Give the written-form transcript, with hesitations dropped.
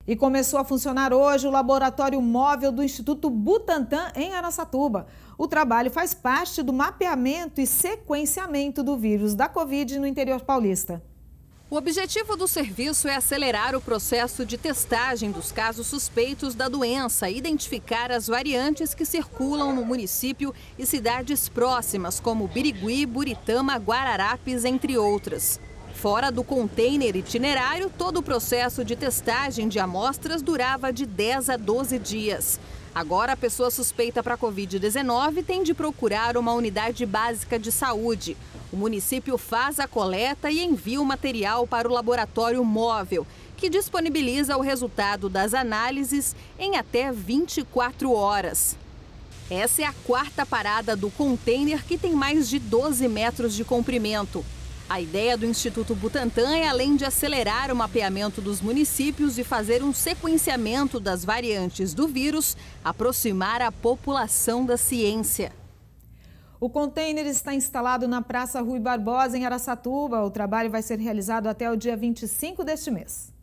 E começou a funcionar hoje o laboratório móvel do Instituto Butantan em Araçatuba. O trabalho faz parte do mapeamento e sequenciamento do vírus da Covid no interior paulista. O objetivo do serviço é acelerar o processo de testagem dos casos suspeitos da doença e identificar as variantes que circulam no município e cidades próximas, como Birigui, Buritama, Guararapes, entre outras. Fora do container itinerário, todo o processo de testagem de amostras durava de 10 a 12 dias. Agora, a pessoa suspeita para a Covid-19 tem de procurar uma unidade básica de saúde. O município faz a coleta e envia o material para o laboratório móvel, que disponibiliza o resultado das análises em até 24 horas. Essa é a quarta parada do container, que tem mais de 12 metros de comprimento. A ideia do Instituto Butantan é, além de acelerar o mapeamento dos municípios e fazer um sequenciamento das variantes do vírus, aproximar a população da ciência. O container está instalado na Praça Rui Barbosa, em Araçatuba. O trabalho vai ser realizado até o dia 25 deste mês.